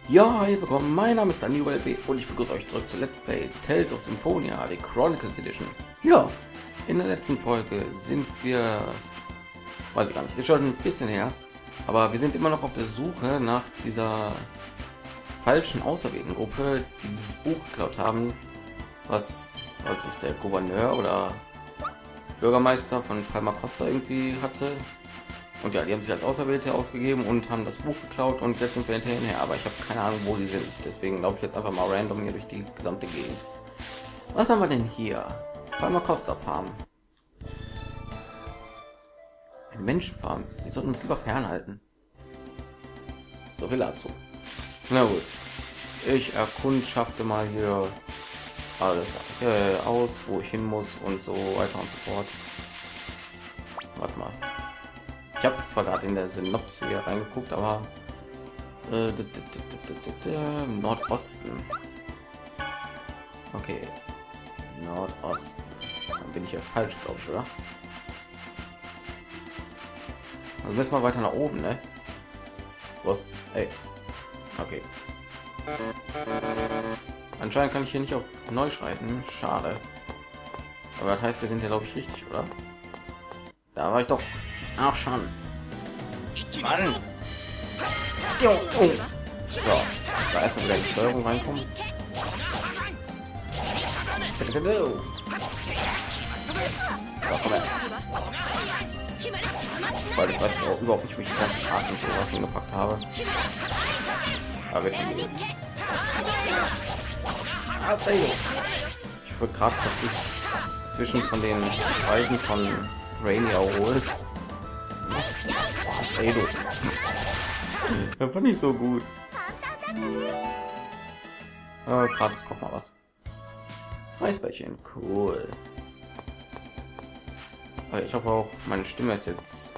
Ja, hi, willkommen, mein Name ist Daniel LB und ich begrüße euch zurück zu Let's Play Tales of Symphonia, die Chronicles Edition. Ja, in der letzten Folge sind wir, weiß ich gar nicht, ist schon ein bisschen her, aber wir sind immer noch auf der Suche nach dieser falschen Auserwähltengruppe, die dieses Buch geklaut haben, was, weiß ich, der Gouverneur oder Bürgermeister von Palma Costa irgendwie hatte. Und ja, die haben sich als Auserwählte ausgegeben und haben das Buch geklaut und jetzt sind wir hinterher, aber ich habe keine Ahnung, wo die sind. Deswegen laufe ich jetzt einfach mal random hier durch die gesamte Gegend. Was haben wir denn hier? Palma Costa Farm. Eine Menschenfarm. Wir sollten uns lieber fernhalten. So viel dazu. Na gut. Ich erkundschafte mal hier alles aus, wo ich hin muss und so weiter und so fort. Warte mal. Ich habe zwar gerade in der Synopse hier reingeguckt, aber Nordosten. Okay, Nordosten. Dann bin ich ja falsch, glaube ich, oder? Also müssen wir weiter nach oben, ne? Was? Hey. Okay. Anscheinend kann ich hier nicht auf neu schreiben. Schade. Aber das heißt, wir sind ja, glaube ich, richtig, oder? Da war ich doch auch schon. Mann. So, da erstmal wieder die Steuerung reinkommen. So, komm her. Weil ich weiß auch überhaupt nicht, wie ich die ganze Karte und sowas hingepackt habe. Aber wird schon gehen. Ich würde gerade hat sich zwischen von den Speisen von Rainy erholt. Das fand ich so gut. Gratis koch mal was. Eisbärchen, cool. Aber ich hoffe auch, meine Stimme ist jetzt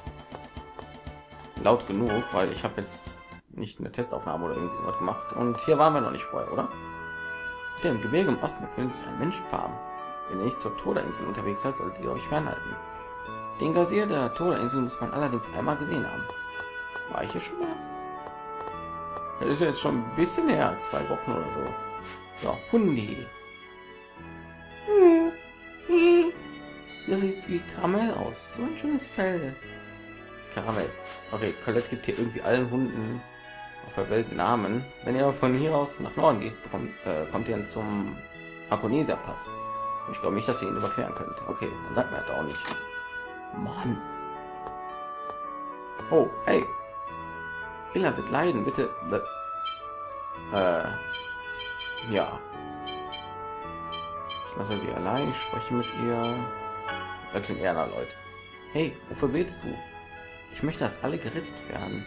laut genug, weil ich habe jetzt nicht eine Testaufnahme oder irgendwie sowas gemacht. Und hier waren wir noch nicht vorher, oder? Im Gebirge im Osten befindet sich ein Menschenfarm. Wenn ihr nicht zur Toderinsel unterwegs seid, solltet ihr euch fernhalten. Den Gazier der Toderinsel muss man allerdings einmal gesehen haben. War ich hier schon mal? Das ist jetzt schon ein bisschen her, 2 Wochen oder so. Ja, Hundi. Das sieht wie Karamell aus. So ein schönes Fell. Karamell. Okay, Colette gibt hier irgendwie allen Hunden auf der Welt Namen. Wenn ihr von hier aus nach Norden geht, kommt ihr dann zum Akonesia Pass. Ich glaube nicht, dass ihr ihn überqueren könnt. Okay, dann sagt mir das auch nicht. Mann. Oh, hey. Illa wird leiden, bitte. Ja. Ich lasse sie allein, ich spreche mit ihr. Da klingt eher nach Leute. Hey, wofür willst du? Ich möchte, dass alle gerettet werden.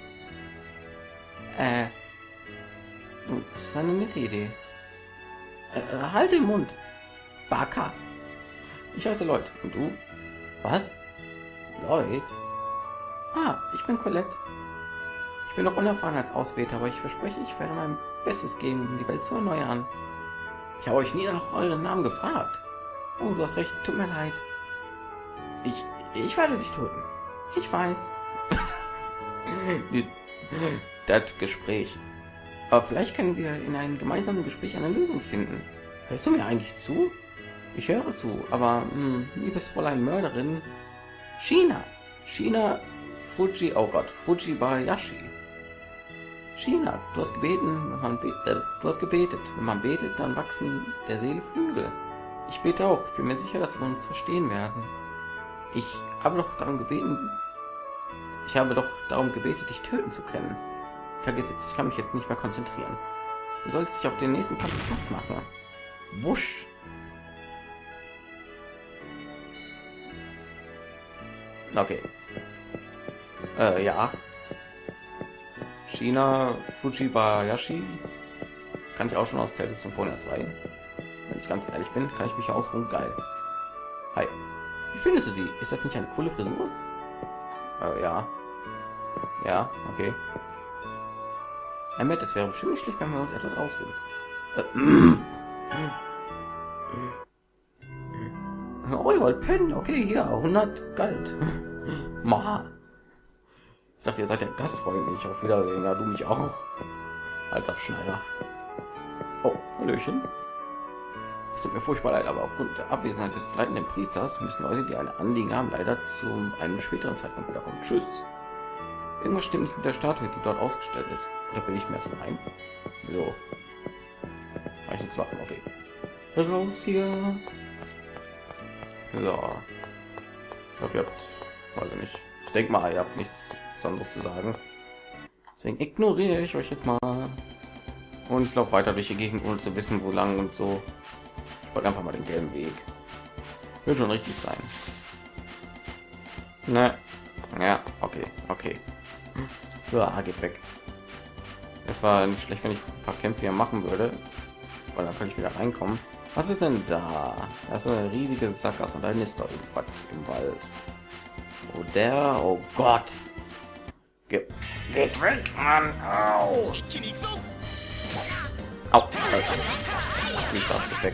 Das ist eine nette Idee. Halt den Mund. Baka. Ich heiße Lloyd. Und du? Was? Lloyd? Ah, ich bin Colette. Ich bin noch unerfahren als Auswähler, aber ich verspreche, ich werde mein Bestes geben, um die Welt zu erneuern. Ich habe euch nie nach euren Namen gefragt. Oh, du hast recht, tut mir leid. Ich werde dich töten. Ich weiß. Das Gespräch. Aber vielleicht können wir in einem gemeinsamen Gespräch eine Lösung finden. Hörst du mir eigentlich zu? Ich höre zu, aber liebes Fräulein Mörderin, China Fuji, oh Gott, Fujibayashi. China, du hast gebeten, du hast gebetet. Wenn man betet, dann wachsen der Seele Flügel. Ich bete auch. Ich bin mir sicher, dass wir uns verstehen werden. Ich habe doch darum gebetet, dich töten zu können. Vergiss es, ich kann mich jetzt nicht mehr konzentrieren. Du solltest dich auf den nächsten Kampf gefasst machen. Wusch. Okay. Ja. China Fujibayashi. Kann ich auch schon aus Tales of Symphonia 2. Wenn ich ganz ehrlich bin, kann ich mich ausruhen. Geil. Hi. Wie findest du sie? Ist das nicht eine coole Frisur? Ja. Ja, okay. Emmett, es wäre bestimmt nicht schlecht, wenn wir uns etwas ausreden. Oh, ihr wollt pennen? Okay, hier, 100 Geld. Ma. Ich dachte, ihr seid der Gastfreund, nicht auf Wiedersehen. Ja, du mich auch. als Abschneider. Oh, Hallöchen. Es tut mir furchtbar leid, aber aufgrund der Abwesenheit des leitenden Priesters müssen Leute, die eine Anliegen haben, leider zu einem späteren Zeitpunkt wiederkommen. Tschüss. Irgendwas stimmt nicht mit der Statue, die dort ausgestellt ist. Oder bin ich mir so rein? So. Kann ich nichts machen, okay. Raus hier. So. Ich glaube, ihr habt, weiß ich nicht. Ich denke mal, ihr habt nichts Besonderes zu sagen. Deswegen ignoriere ich euch jetzt mal. Und ich laufe weiter durch die Gegend, ohne zu wissen, wo lang und so. Ich folge einfach mal den gelben Weg. Wird schon richtig sein. Ne. Ja, okay, okay. Ja, geht weg. Es war nicht schlecht, wenn ich ein paar Kämpfe hier machen würde, weil dann könnte ich wieder reinkommen. Was ist denn da? Das ist eine riesige Sackgasse und da ist doch irgendwas im Wald. Oh, der, oh Gott. Geht weg, Mann. Au. Au. Wie Stabseffekt.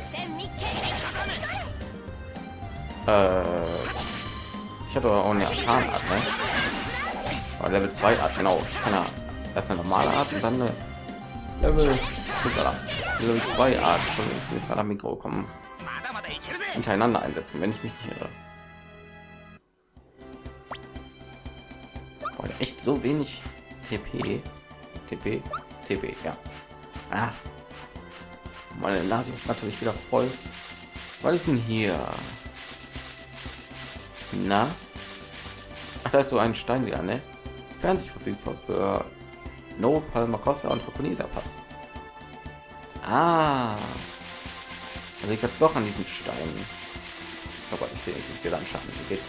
Ich hatte auch eine Arkanart, ne? Aber Level 2 Art, genau. Ich kann ja erst eine normale Art und dann eine Level 2 Art. Schon, ich bin jetzt gerade am Mikro kommen. Hintereinander einsetzen, wenn ich mich nicht irre. Boah, echt so wenig TP, ja. Ah. Meine Nase ist natürlich wieder voll. Was ist denn hier? Na? Ach, da ist so ein Stein wieder, ne? Fernseh verfügbar für No Palma Costa und Hakonesa Pass. Ah. Also ich habe doch an diesen Stein. Aber ich sehe dann Schatten, wie geht.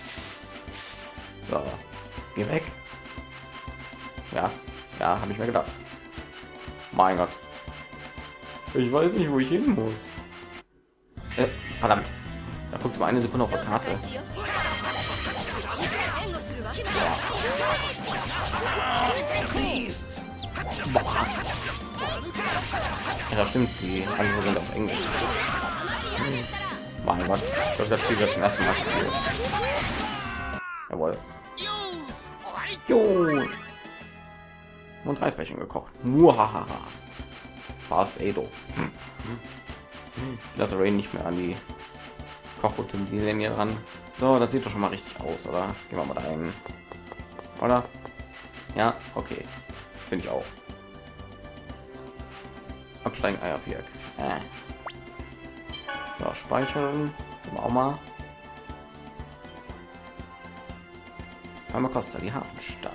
So. Geh weg. Ja, ja, habe ich mir gedacht. Mein Gott. Ich weiß nicht, wo ich hin muss. Verdammt. Da guckst du mal eine Sekunde auf der Karte. Beast. Ja, das stimmt, die Anrufe sind auf Englisch. Mein Gott, ich glaube, das Spiel wird zum ersten Mal spielen. Jawohl. Jo. Und Reisbällchen gekocht. Muhahaha. Fast Edo. Ich lasse Rain nicht mehr an die Kochutensilien hier ran. So, das sieht doch schon mal richtig aus, oder? Gehen wir mal dahin. Oder? Ja, okay. Finde ich auch. Absteigen, Eierviereck. So, speichern. Gehen wir auch mal. Palma Costa, die Hafenstadt.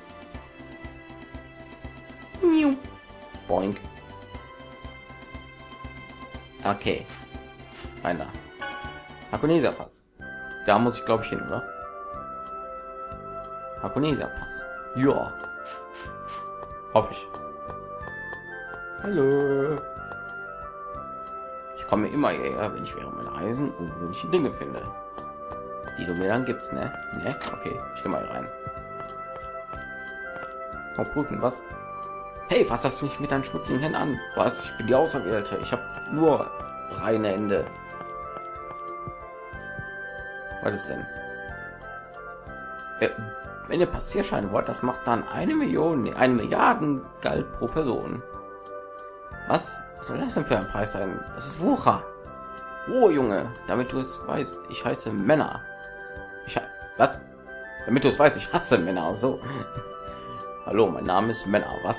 Boink. Okay. Einer. Hakonesa Pass. Da muss ich glaube ich hin, oder? Hakonesa Pass. Ja. Hoffe ich. Hallo. Ich komme immer hierher, wenn ich während meiner Reisen ungewöhnliche Dinge finde. Die du mir dann gibst, ne? Ne? Okay, ich gehe mal hier rein. Auch prüfen, was? Hey, fass das nicht mit deinen schmutzigen Händen an. Was? Ich bin die Auserwählte. Ich habe nur reine Hände. Was ist denn? Wenn ihr Passierschein wollt, das macht dann 1 Million, nee, 1 Milliarden Geld pro Person. Was soll das denn für ein Preis sein? Das ist Wucher. Oh Junge, damit du es weißt, ich heiße Männer. Was? Damit du es weißt, ich hasse Männer. So. Hallo, mein Name ist Männer. Was?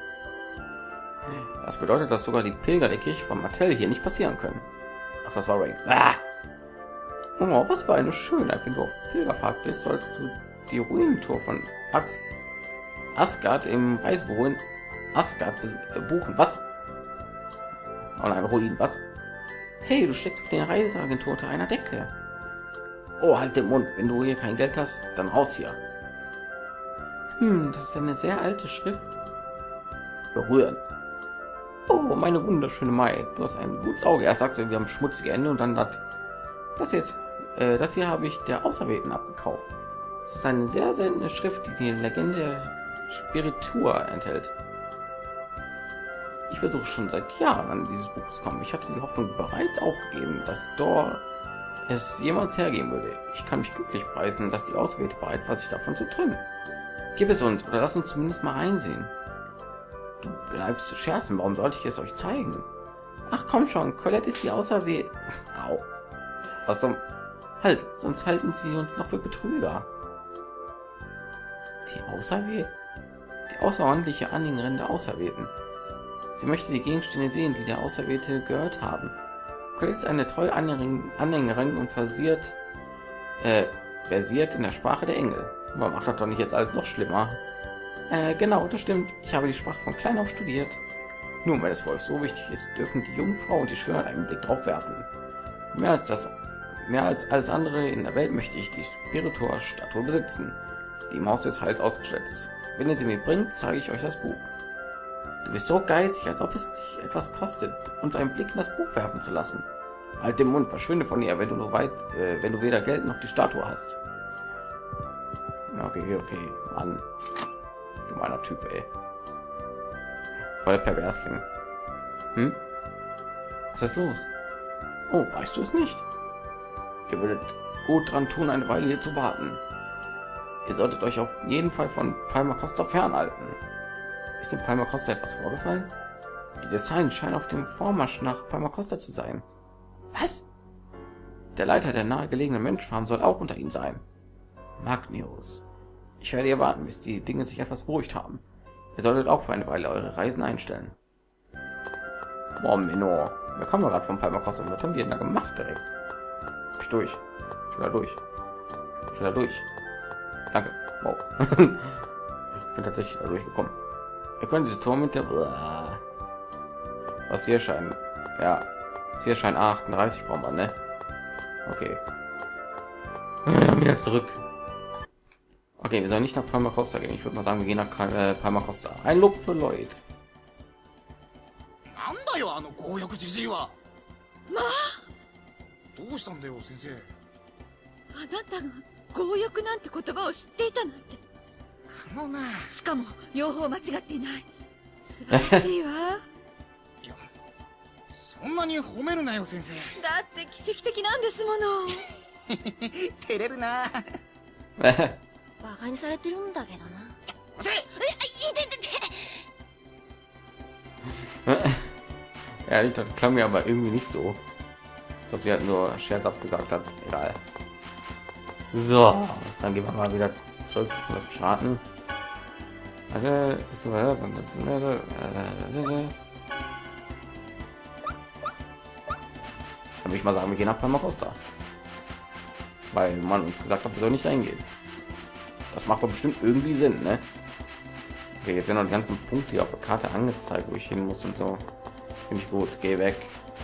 Das bedeutet, dass sogar die Pilger der Kirche von Mattel hier nicht passieren können. Ach, das war Ray. Ah! Oh, was für eine Schönheit. Wenn du auf Pilgerfahrt bist, solltest du die Ruinentour von Asgard im Reisebüro in Asgard buchen. Was? Oh nein, Ruin, was? Hey, du steckst mit der Reiseagentur unter einer Decke. Oh, halt den Mund. Wenn du hier kein Geld hast, dann raus hier. Das ist eine sehr alte Schrift. Berühren. Oh, meine wunderschöne Mai. Du hast ein gutes Auge. Erst sagst du, wir haben schmutzige Ende und dann das hier habe ich der Auserwählten abgekauft. Das ist eine sehr seltene Schrift, die die Legende der Spiritur enthält. Ich versuche schon seit Jahren an dieses Buch zu kommen. Ich hatte die Hoffnung bereits aufgegeben, dass Dor es jemals hergeben würde. Ich kann mich glücklich preisen, dass die Auserwählte bereit war, sich davon zu trennen. Gib es uns oder lass uns zumindest mal einsehen. Du bleibst zu scherzen. Warum sollte ich es euch zeigen? Ach komm schon, Colette ist die Auserwählte. Au. Was zum... Halt, sonst halten sie uns noch für Betrüger. Die Auserwählte? Die außerordentliche Anhängerin der Auserwählten. Sie möchte die Gegenstände sehen, die der Auserwählte gehört haben. Colette ist eine treue Anhängerin und versiert in der Sprache der Engel. Man macht das doch nicht jetzt alles noch schlimmer. Genau, das stimmt. Ich habe die Sprache von klein auf studiert. Nun, weil es für euch so wichtig ist, dürfen die Jungfrau und die Schönheit einen Blick drauf werfen. Mehr als alles andere in der Welt möchte ich die Spiritor-Statue besitzen, die im Haus des Heils ausgestellt ist. Wenn ihr sie mir bringt, zeige ich euch das Buch. Du bist so geizig, als ob es dich etwas kostet, uns einen Blick in das Buch werfen zu lassen. Halt den Mund, verschwinde von ihr, wenn du weder Geld noch die Statue hast. Okay, Mann. Gemeiner Typ, ey. Voll der Perversling. Was ist los? Oh, weißt du es nicht? Ihr würdet gut dran tun, eine Weile hier zu warten. Ihr solltet euch auf jeden Fall von Palma Costa fernhalten. Ist dem Palma Costa etwas vorgefallen? Die Designs scheinen auf dem Vormarsch nach Palma Costa zu sein. Was? Der Leiter der nahegelegenen Menschenfarm soll auch unter ihnen sein. Magnus. Ich werde hier warten, bis die Dinge sich etwas beruhigt haben. Ihr solltet auch für eine Weile eure Reisen einstellen. Boah, Menor. Wir kommen gerade vom Palma Costa. Was haben die denn da gemacht direkt? Jetzt bin ich durch. Ich bin da durch. Danke. Wow. Ich bin tatsächlich da durchgekommen. Wir können dieses Tor mit der... Was hier scheint. Ja. Was hier scheint 38 brauchen wir, ne? Okay. Dann wieder zurück. Okay, wir sollen nicht nach Palma Costa gehen. Ich würde mal sagen, wir gehen nach Palma Costa. Ein Lob für Lloyd. Ja, das klang mir aber irgendwie nicht so. Als ob sie halt nur scherzhaft gesagt hat. Egal. So, dann gehen wir mal wieder zurück. Lass mich raten. Dann würde ich mal sagen, wir gehen nach Palma Costa. Weil man uns gesagt hat, wir sollen nicht eingehen. Das macht doch bestimmt irgendwie Sinn, ne? Okay, jetzt sind noch die ganzen Punkte hier auf der Karte angezeigt, wo ich hin muss und so. Finde ich gut, geh weg.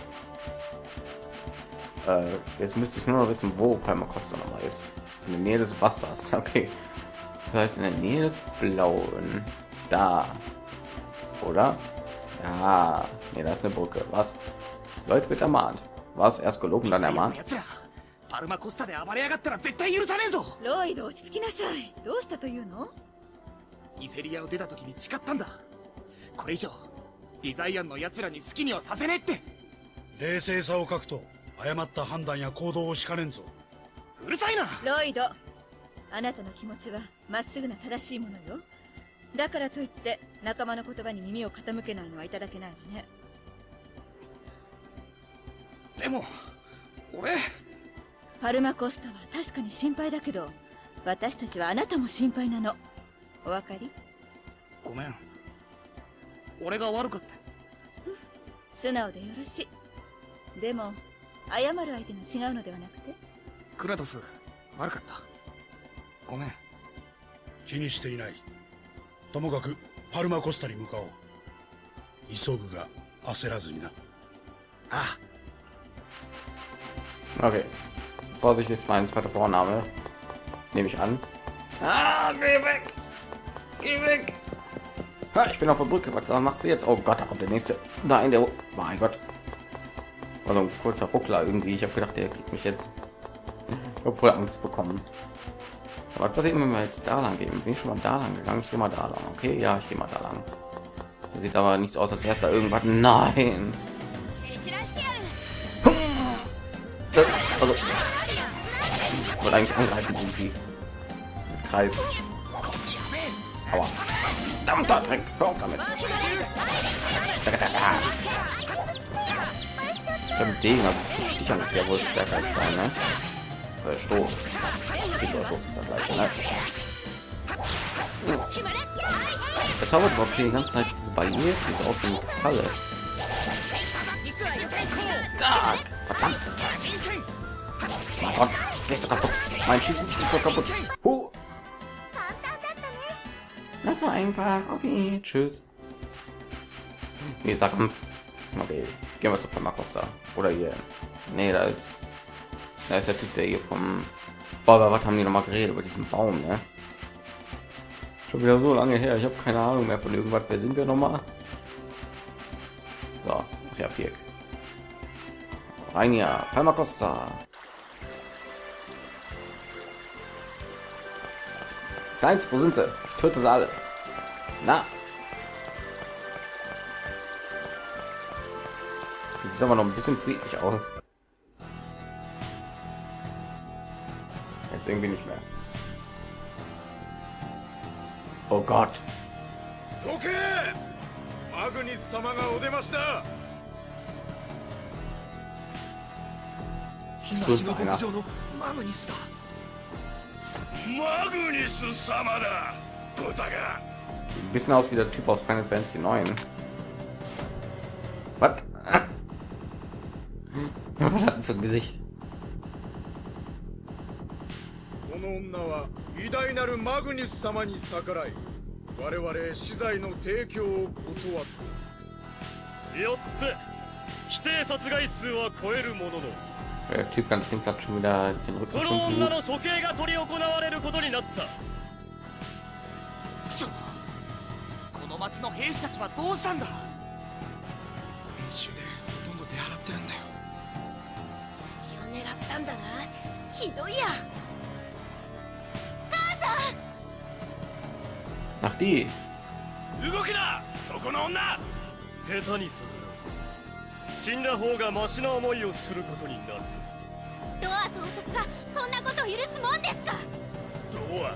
Jetzt müsste ich nur noch wissen, wo Palma Costa nochmal ist. In der Nähe des Wassers, okay. Das heißt in der Nähe des Blauen. Da. Oder? Ja. Nee, da ist eine Brücke. Was? Leute wird ermahnt. Was? Erst gelogen, dann ermahnt? パルマコスタで暴れやがったら絶対許さねえぞ。 ロイド、落ち着きなさい。どうしたというの？ イセリアを出た時に誓ったんだ。これ以上デザイアンの奴らに好きにはさせねえって。 冷静さを欠くと誤った判断や行動をしかねんぞ。 うるさいな。 ロイド、あなたの気持ちはまっすぐな正しいものよ。だからといって仲間の言葉に耳を傾けないのはいただけないわね。 でも俺。 パルマコスタは確かに心配だけど、私たちはあなたも心配なの。お分かり？ ごめん。俺が悪かった。 素直でよろしい。でも謝る相手が違うのではなくて？ クラトス、悪かった。ごめん。 気にしていない。ともかくパルマコスタに向かおう。急ぐが焦らずにな。 ああ。Okay. Vorsicht ist mein zweiter Vorname. Nehme ich an. Ah, geh weg! Geh weg! Ha, ich bin auf der Brücke. Was machst du jetzt? Oh Gott, da kommt der nächste. Da in der... Oh mein Gott. War so ein kurzer Ruckler irgendwie. Ich habe gedacht, der kriegt mich jetzt. Ich habe voll Angst bekommen. Aber was passiert, wenn wir jetzt da lang gehen? Bin ich schon mal da lang gegangen? Ich gehe mal da lang. Okay, ja, ich gehe mal da lang. Das sieht aber nicht so aus, als wäre es da irgendwas. Nein! Also, ich wollte eigentlich angreifen irgendwie. Mit Kreis. Aua. Verdammter Dreck! Hör auf damit! Der Degen, also ein Stich an der wohl stärker als sein, ne? Stoß. Stich oder Stoß ist das gleiche, ne? Der zaubert überhaupt hier die ganze Zeit diese Barriere, die so aussehen wie Kristalle. Zack! Verdammt! Oh Gott, gehst du kaputt? Mein Schild ist so kaputt. Das war einfach. Okay, tschüss. Nächster Kampf. Okay, gehen wir zu Palma Costa. Oder hier. Nee, da ist der Typ, der hier vom... Boah, was haben die noch mal geredet über diesen Baum, ne? Schon wieder so lange her. Ich habe keine Ahnung mehr von irgendwas. Wer sind wir noch mal? So, ach ja, Viereck. Rein hier, Palma Costa. Science, wo sind sie? Ich töte sie alle. Na. Die sieht aber noch ein bisschen friedlich aus. Jetzt irgendwie nicht mehr. Oh Gott. Okay. Magnus-samaがお出ました。東の牧場のマグニスだ。マグニス様だ。豚が。 Sieht ein bisschen aus wie der Typ aus Final Fantasy 9. Was? Was hat denn für ein Gesicht? この女は偉大なるマグニス様に逆らい、我々資材の提供を断った。よって否定殺害数は超えるものの。 Der Typ ganz links hat schon wieder den Rücken zum Blut. Ach die. 動きだ、そこの女。下手にさ。死んだ方がマシな思いをすることになるぞ。 ドア総督がそんなことを許すもんですか。 ドア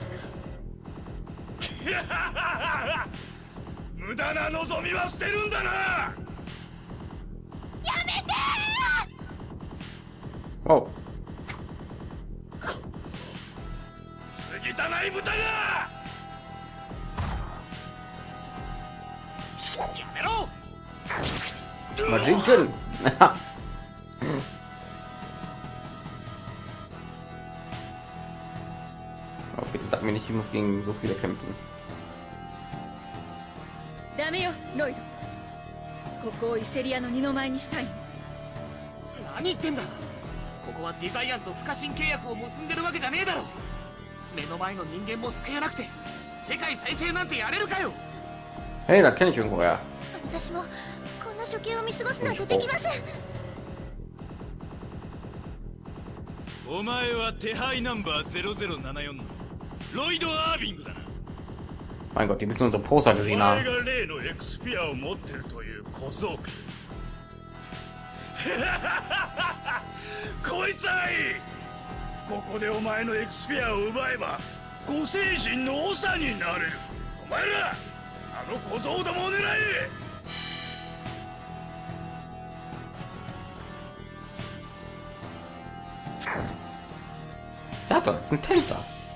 か。無駄な望みは捨てるんだな。 やめてー。お。 過ぎたない豚が。やめろ。 Majinken! Oh, bitte sag mir nicht, ich muss gegen so viele kämpfen. ダメよ、ロイド。ここをイセリアの二の舞にしたいの。 何言ってんだ。ここはデザイアンと不可侵契約を結んでるわけじゃねえだろ。目の前の人間も救えなくて、世界再生なんてやれるかよ。 Hey, das kenne ich irgendwo ja. 私もこんな処刑を見過ごすなんてできません。 お前は手配ナンバー0074のロイド・アービングだな。 Mein Gott, die müssen unsere Poster gesehen haben. お前が例のエクスピアを持ってるという小僧か。こいつはいい。ここでお前のエクスピアを奪えばご精神の長になれる。お前らあの小僧どもを狙え。 Satan, das ist ein Tänzer.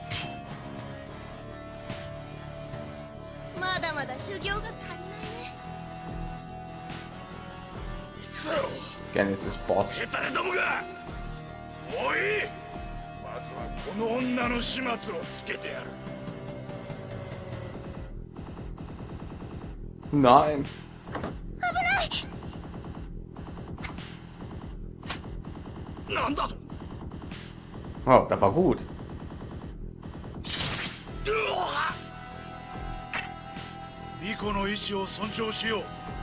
まだまだ修行が足りないね。 Gerne ist es Boss. ヘタレどもが。おい、まずはこの女の始末をつけてやる。 Nein. なんだと。 Oh, das war gut. ミコの意志を尊重しよ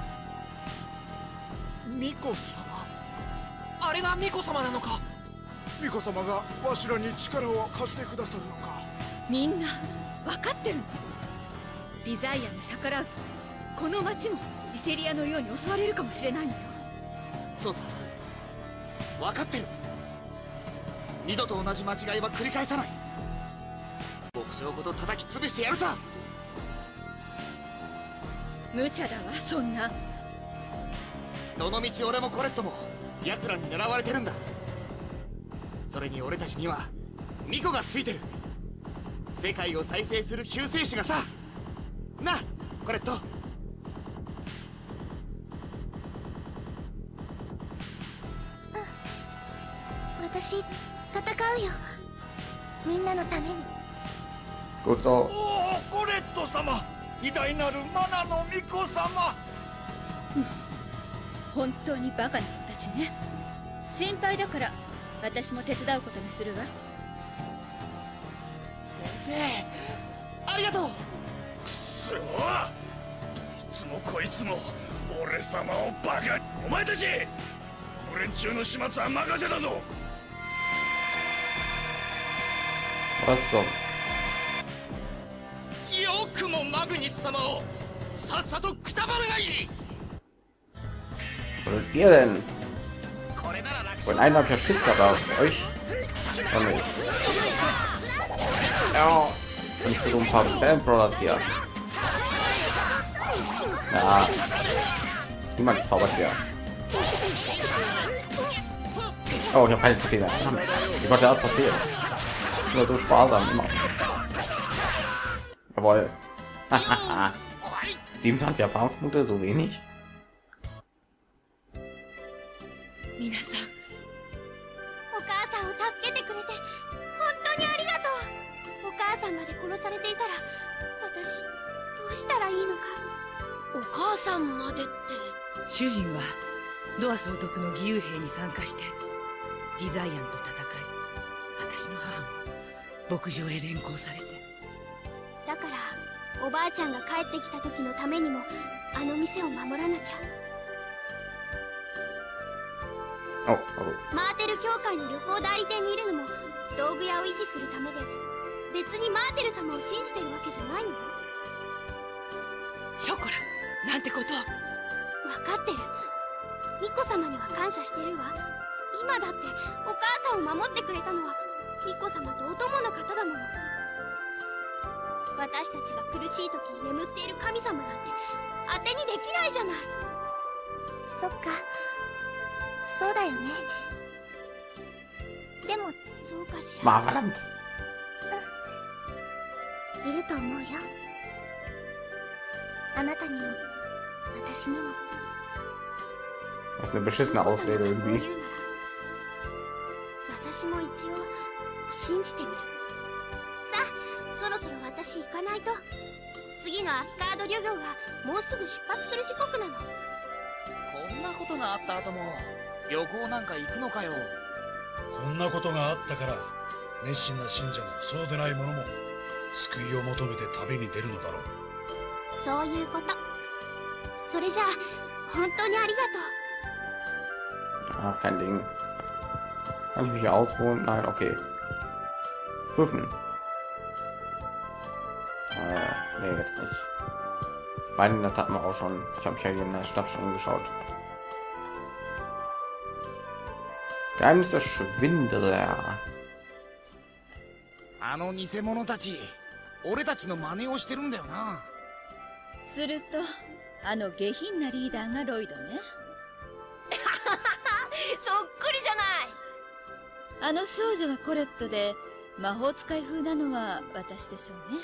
う。 ミコ様。あれがミコ様なのか。ミコ様がわしらに力を貸してくださるのか。 みんな分かってるの。デザイアに逆らうとこの町もイセリアのように襲われるかもしれないのよ。 そうさ、分かってる。二度と同じ間違いは繰り返さない。牧場ごと叩き潰してやるさ。 無茶だわ、そんな。 どのみち俺もコレットも奴らに狙われてるんだ。それに俺たちにはミコがついてる。世界を再生する救世主がさ。な、コレット。 私戦うよ、みんなのために。 Gut so. おお、コレット様、偉大なるマナの巫女様。 本当にバカな子たちね。心配だから私も手伝うことにするわ。 先生、ありがとう。 くそ、どいつもこいつも俺様をバカ。お前たち、この連中の始末は任せたぞ。 Was so? よくもマグニス様をさっさとくたばるがいい。 Was wollt ihr denn? これなら楽 Und einer hat ja Schiss gehabt auf euch. Und nicht. Ciao. Und ich für so ein paar Band Brothers hier. Ja. Ist niemand gezaubert hier. Oh, ich habe keine TP mehr. Verdammt. Wie konnte das passieren? Nur so sparsam immer. Jawohl. 27 Erfahrungspunkte, so wenig. 皆さん、 お母さんを助けてくれて本当にありがとう。お母さんまで殺されていたら私どうしたらいいのか。 お母さんまでって。主人はドア総督の義勇兵に参加してディザイアンと戦い、私の母も牧場へ連行されて。 だからおばあちゃんが帰ってきた時のためにもあの店を守らなきゃ。 Oh, oh. マーテル教会の旅行代理店にいるのも道具屋を維持するためで、別にマーテル様を信じてるわけじゃないのよ。 ショコラ、なんてこと。 分かってる。ミコ様には感謝してるわ。今だってお母さんを守ってくれたのはミコ様とお供の方だもの。私たちが苦しい時に眠っている神様なんて当てにできないじゃない。そっか、そうだよね。でもそうかしら。 Ma, verdammt. いると思うよ。あなたにも私にも。 Das ist eine beschissene Ausrede そう irgendwie. 言うなら私も一応信じてみる。さあ、そろそろ私行かないと。次のアスカード旅行がもうすぐ出発する時刻なの。 こんなことがあった後も旅行なんか行くのかよ。 こんなことがあったから熱心な信者もそうでない者も救いを求めて旅に出るのだろう。 そういうこと。それじゃあ本当にありがとう。 Ach, kein Ding. Kann ich mich hier ausruhen? Nein, okay. Prüfen. Nee, jetzt nicht. Beide das hatten wir auch schon. Ich habe mich ja hier in der Stadt schon umgeschaut. Geheimnis der Schwindler. あの偽物たち、俺たちの真似をしてるんだよな。 するとあの下品なリーダーがロイドね。 そっくりじゃない。 あの少女がコレットで魔法使い風なのは私でしょうね。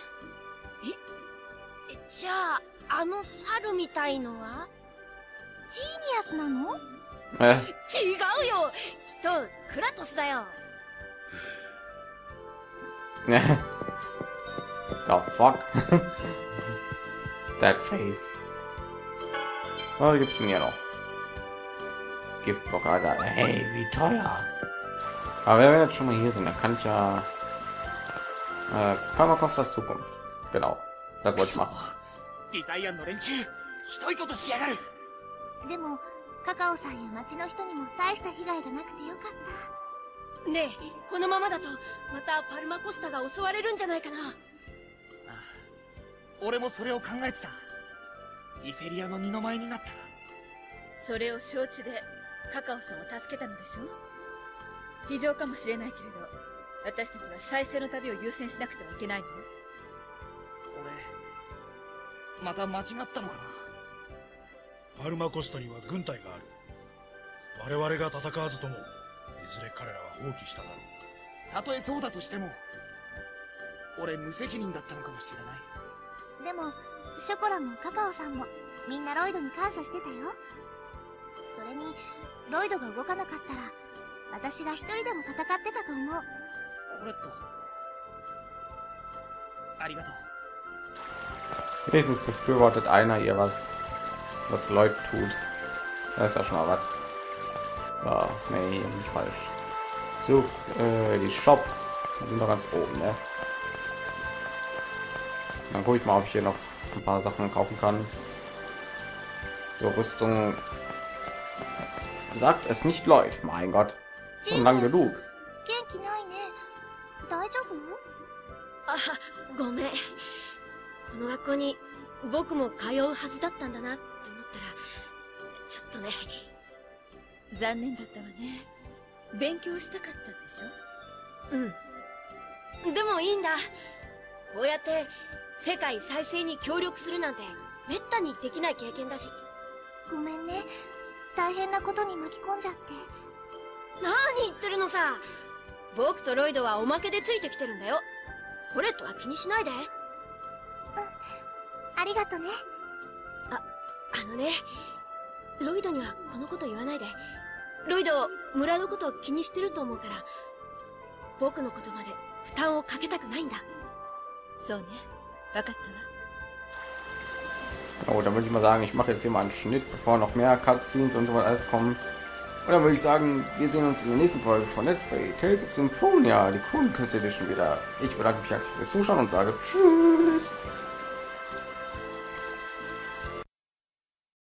じゃああの猿みたいのはジーニアスなの？違うよ、きっとクラトスだよ。 The fuck? That face. Was gibt's denn hier noch? Giftblock, Alter. Hey, wie teuer. Aber wenn wir jetzt schon mal hier sind, dann kann ich ja Permakostas Zukunft. Genau. Das wollte ich machen. デザイアンの連中、ひどいことしやがる。 でもカカオさんや町の人にも大した被害がなくてよかった。ねえ、このままだとまたパルマコスタが襲われるんじゃないかな。 俺もそれを考えてた。イセリアの二の舞になった。 それを承知でカカオさんを助けたのでしょ。非常かもしれないけれど、私たちは再生の旅を優先しなくてはいけないのよ。 俺また間違ったのかな。 パルマコスタには軍隊がある。我々が戦わずとも、いずれ彼らは放棄しただろう。 たとえそうだとしても、俺無責任だったのかもしれない。 でもショコラもカカオさんもみんなロイドに感謝してたよ。それにロイドが動かなかったら私が一人でも戦ってたと思う。 コレット、ありがとう。 Wenigstens befürwortet einer ihr was Lloyd tut. Das ist ja schon mal was. Ah, nee, nicht falsch. So, die Shops, die sind doch ganz oben, ne? Dann gucke ich mal, ob ich hier noch ein paar Sachen kaufen kann. So, Rüstung. Sagt es nicht Lloyd, mein Gott. Schon lang genug. 元気ないね。大丈夫？ あ、ごめん。この学校に僕も通うはずだったんだなって思ったら、ちょっとね。 残念だったわね。勉強したかったんでしょ？ うん。でもいいんだ。こうやって世界再生に協力するなんてめったにできない経験だし。 ごめんね。大変なことに巻き込んじゃって。 何言ってるのさ。僕とロイドはおまけでついてきてるんだよ。コレットは気にしないで。 ありがとね。 あのね、ロイドにはこのこと言わないで。ロイド、村のこと気にしてると思うから、僕のことまで負担をかけたくないんだ。 そうね、わかったわ。 Oh, dann würde ich mal sagen, ich mache jetzt hier mal einen Schnitt, bevor noch mehr Cutscenes und so weiter alles kommen. Und dann würde ich sagen, wir sehen uns in der nächsten Folge von Let's Play Tales of Symphonia, die Chronicles Edition wieder. Ich bedanke mich herzlich fürs Zuschauen und sage Tschüss.